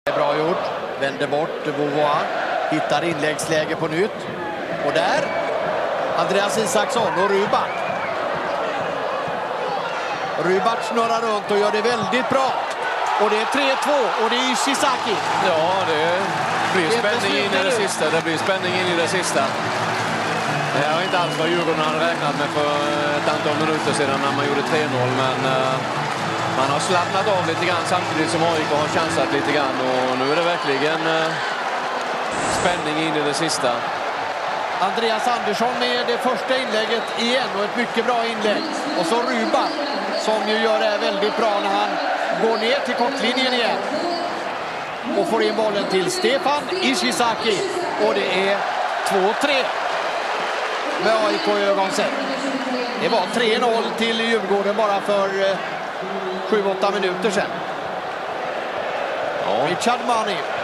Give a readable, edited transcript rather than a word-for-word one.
Det är bra gjort. Vänder bort Beauvoir. Hittar inläggsläge på nytt. Och där Andreas Isaksson och Rybak. Rybak snurrar runt och gör det väldigt bra. Och det är 3-2 och det är Ishizaki. Ja, det blir spänning in i det sista. Det blir spänning in i det sista. Det har inte alls vad Djurgården hade räknat med för ett antal minuter sedan när man gjorde 3-0. Men man har slappnat av lite grann samtidigt som AIK har chansat lite grann. Och nu är det verkligen spänning in i det sista. Andreas Andersson med det första inlägget igen och ett mycket bra inlägg. Och så Rybak som ju gör det väldigt bra när han går ner till kortlinjen igen. Och får in bollen till Stefan Ishizaki. Och det är 2-3 med AIK i ögonsätt. Det var 3-0 till Djurgården bara för 7-8 minuter sedan. Ja. Richard Mani.